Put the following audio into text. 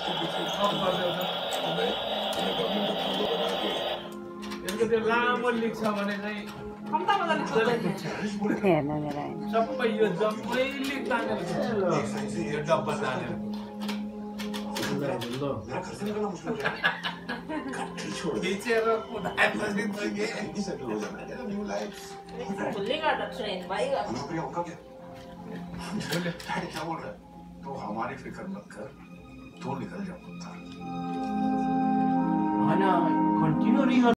इसके पीछे अब कर दे हमें गवर्नमेंट अप्रूवल बना के यसको त्यो लामो लिख छ भने चाहिँ हेर्न मेरा सबै यो जम्मै लिख तानेर यो डब्बा तानेर खिचेर कुदाएपछि त के सेटल हो जाना है न्यू लाइफ खुलेगा ट्रेन भाई प्रिया उनका क्या डैडी क्या बोल रहा है तो हमारी फिक्र मत कर तू निकल जा पुत्र Ana, continue